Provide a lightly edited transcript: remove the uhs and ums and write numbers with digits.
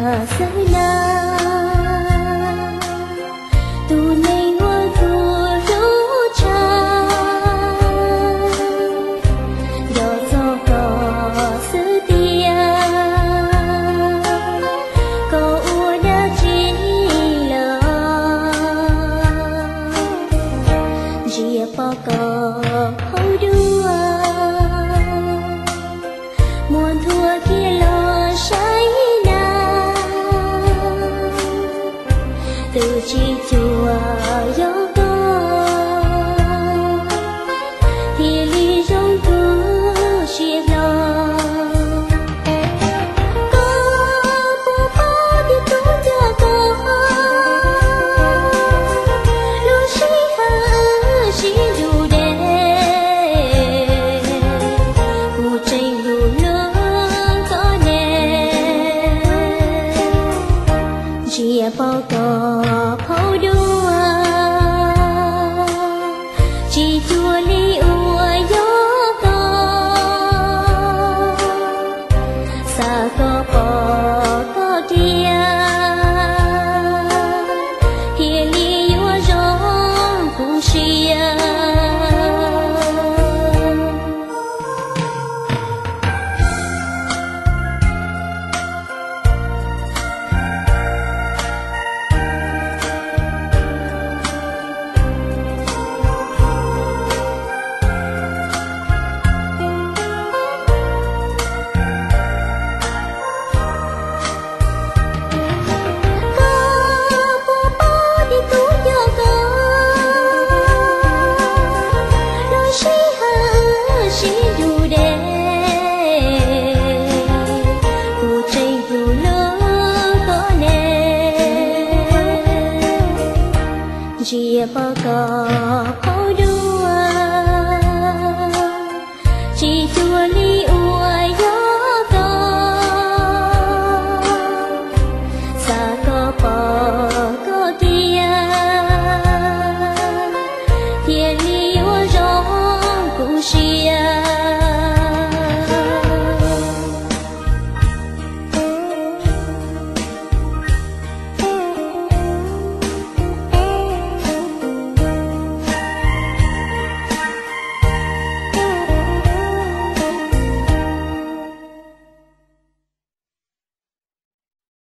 từ chi chùa yêu con thì ly trong tu chia lo có bố ba đi tu cho con lúc sĩ hả sĩ dù đê cụ tranh dù lớn có nè chia bao có pháo đua chỉ chua ly ua gió to xa có bò có kia thì ly ua gió cũng xia chia bao cỏ